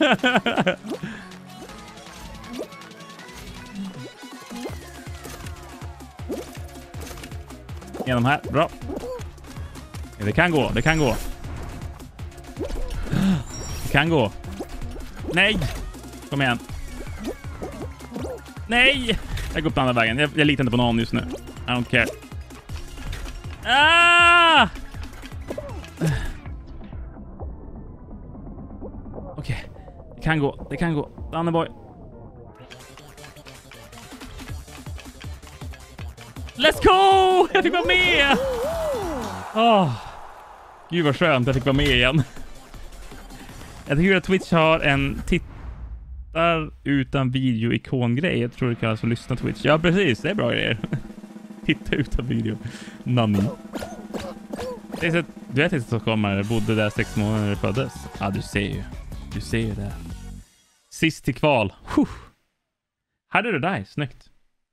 Genom här, bra. Ja, det kan gå, det kan gå. Det kan gå. Nej! Kom igen. Nej! Jag går upp den andra vägen. Jag, jag litar inte på någon just nu. I don't care. Ah! Okej, okay. Det kan gå, det kan gå. Danneborg. Let's go! Jag fick vara med! Oh. Gud vad skönt, jag fick vara med igen. Jag tycker att Twitch har en tittar utan video-ikon-grej. Jag tror det kallas för lyssna Twitch. Ja, precis. Det är bra grejer. Titta utan video. Nanny. Det är så att du är till stockholmare, bodde där sex månader när du föddes. Ja, du ser ju. Du ser ju det. Sist till kval. Huh. Hade du dig? Snyggt.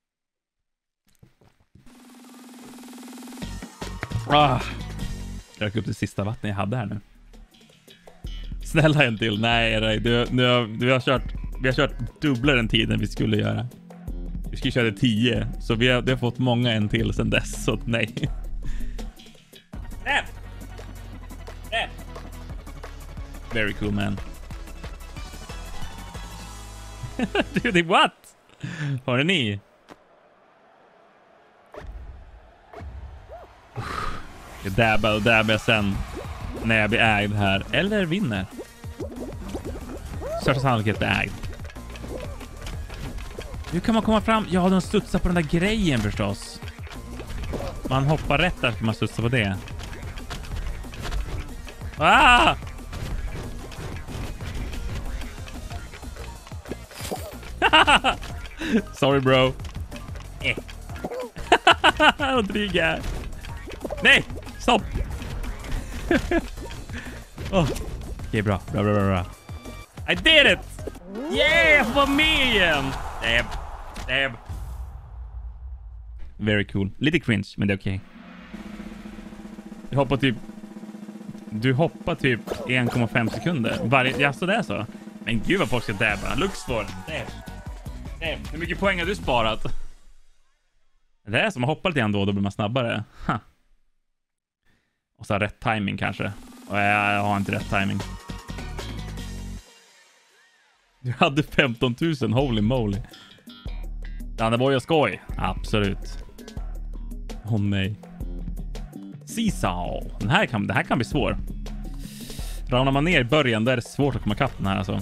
Ah. Jag gick upp det sista vattnet jag hade här nu. Snälla en till. Nej, nej. Du, nu har, du har kört, vi har kört dubbla den tiden vi skulle göra. Vi skulle köra tio. Så vi har, vi har fått många en till sedan dess. Så nej. Nej. Nej. Very cool, man. Dude, what? Har ni? Jag dabbar och dabbar sen när jag blir ägd här. Eller vinner. Största sannolikhet blir ägd. Hur kan man komma fram? Ja, de studsar på den där grejen förstås. Man hoppar rätt där, kan man studsa på det. Ah! Sorry bro. Eh. Rodriga. Nej, stopp. Oh. Okej, okay, bra. Bra, bra, bra, bra. I did it! Yeah, jag får vara med igen! Damn. Damn. Very cool. Lite cringe, men det är okej. Okay. Jag hoppar typ... Du hoppar typ en komma fem sekunder. Varje... Ja, så det är så. Men gud vad folk ska dabba. Luxford. Damn. Damn. Hur mycket poäng har du sparat? Det är som att hoppa lite grann då, då blir man snabbare. Ha. Och så har rätt timing kanske. Och jag, jag har inte rätt timing. Du hade femton tusen, holy moly. Ja, det var ju skoj. Absolut. Åh oh, nej. Seesaw. Den här kan, det här kan bli svår. Ramlar man ner i början, då är det svårt att komma ikapp den här alltså.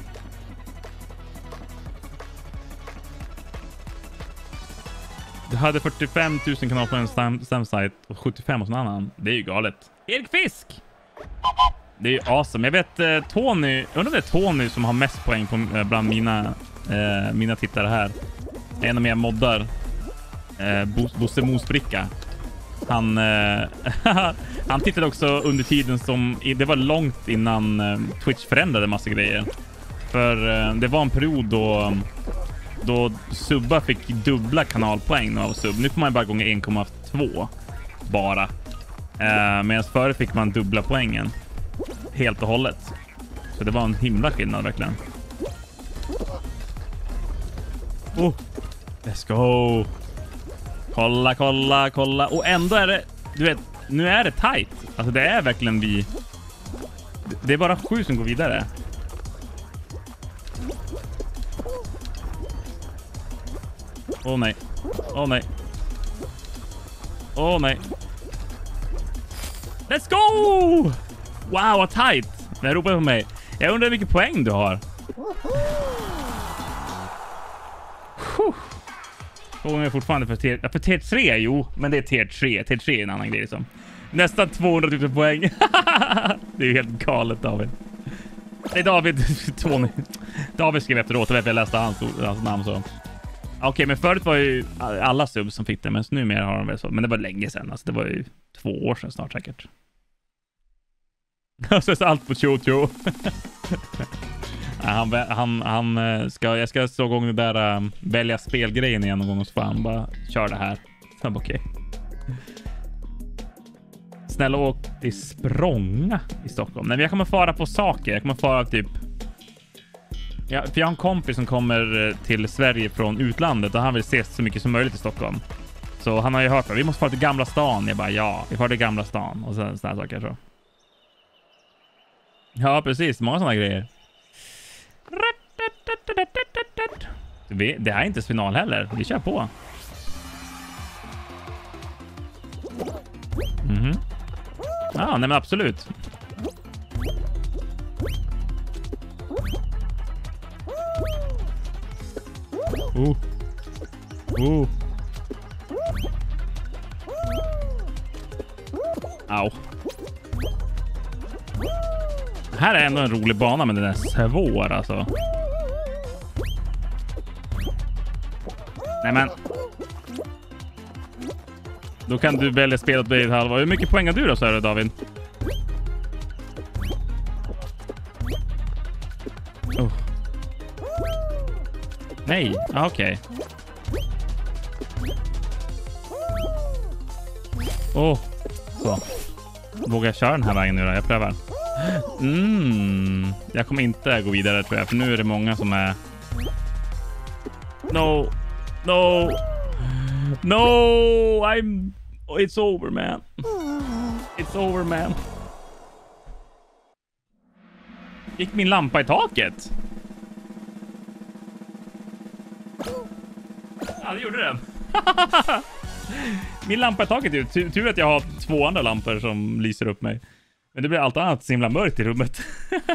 Du hade fyrtiofem tusen kanaler på en stamsite och sjuttiofem hos en annan. Det är ju galet. Erik Fisk! Det är ju awesome. Jag vet eh, Tony, jag undrar om det är Tony som har mest poäng på, eh, bland mina, eh, mina tittare här. En av mina moddar. Eh, Bosse Mosbricka. Han, eh, han tittade också under tiden som, det var långt innan eh, Twitch förändrade massa grejer. För eh, det var en period då då subba fick dubbla kanalpoäng av sub. Nu får man bara gånger en komma två bara. Eh, medan förr fick man dubbla poängen helt och hållet. Så det var en himla skillnad verkligen. Oh, let's go. Kolla, kolla, kolla. Och ändå är det, du vet, nu är det tight. Alltså det är verkligen vi. Det är bara sju som går vidare. Åh oh, nej. Åh oh, nej. Åh oh, nej. Let's go! Wow, vad tight. Den ropar på mig. Jag undrar hur mycket poäng du har. Frågan är fortfarande för tier, för tier tre, jo. Men det är tier tre. Tier tre är en annan grej liksom. Nästan tvåhundratusen poäng. Det är ju helt galet, David. Nej, David. Tony. David skrev efteråt. Jag vet jag läste hans, hans namn så. Okej, okay, men förut var ju alla subs som fick det. Men numera har de väl så. Men det var länge sedan. Alltså, det var ju två år sedan snart säkert. Så är allt på tjo tjo. Han, han, han ska, jag ska slå igång det där um, välja spelgrejen igen någon gång och så får han bara kör det här. Okej. Okay. Snälla åk till Språnga i Stockholm. Nej, jag kommer fara på saker. Jag kommer fara typ... Ja, för jag har en kompis som kommer till Sverige från utlandet och han vill ses så mycket som möjligt i Stockholm. Så han har ju hört att vi måste fara till Gamla stan. Jag bara, ja, vi får till Gamla stan. Och sen sådana saker så. Ja, precis. Många sådana grejer. Det här är inte final heller. Vi kör på. Mhm. Ja, nej men absolut. Oh. Oh. Au. Det här är ändå en rolig bana, men den är svår alltså. Nej men. Då kan du välja spela åt dig ett halva. Hur mycket poäng har du då, så här, David? Oh. Nej, ah, okej. Åh, oh. Så. Vågar jag köra den här vägen nu då? Jag prövar. Mm. Jag kommer inte gå vidare tror jag, för nu är det många som är... No. No. No, I'm... It's over, man. It's over, man. Gick min lampa i taket? Ja, det gjorde den. Min lampa i taket är tur, tur att jag har två andra lampor som lyser upp mig. Men det blir allt annat så himla mörkt i rummet.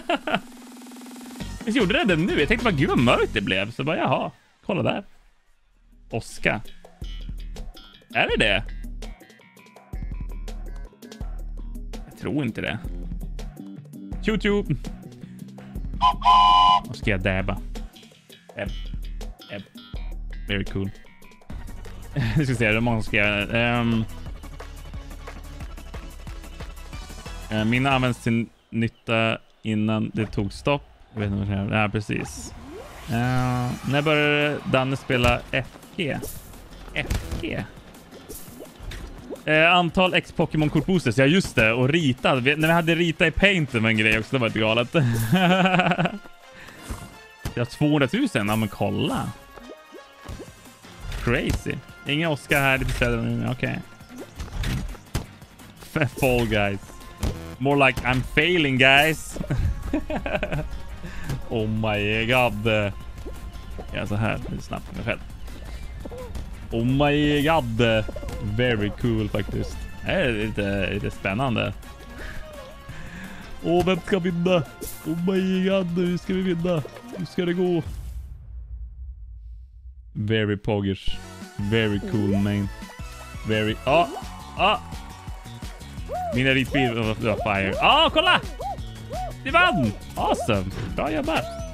Men gjorde det nu? Jag tänkte bara, gud vad mörkt det blev. Så bara, jaha, kolla där. Oscar. Är det det? Jag tror inte det. Tju-tju. Nu ska jag dabba. Ebb. Ebb. Very cool. Nu ska vi se, det är många som ska göra. Um, uh, mina används till nytta innan det tog stopp. Jag vet inte vad jag ska göra. Ja, precis. Uh, när började Danne spela F G? F G? Uh, antal X-Pokémon Kort Boosters. Ja, just det. Och ritad. Vi, när vi hade ritat i Paint med en grej också, det var inte galet. Jag har tvåhundratusen. Ja, men kolla. Crazy. Ingen Oscar här. Lite ställen. Okej. Okay. Fall guys. More like I'm failing guys. Oh my god. Ja, så här. Lite snabbt med mig själv. Oh my god. Very cool faktiskt. Det är lite, lite spännande. Åh, oh, vem ska vinna? Oh my god, hur ska vi vinna? Hur ska det gå? Very poggers. Very cool man. Very... Ah! Ah! Mina ritbil var fire. Ah, kolla! Vi vann! Awesome! Bra jobbat!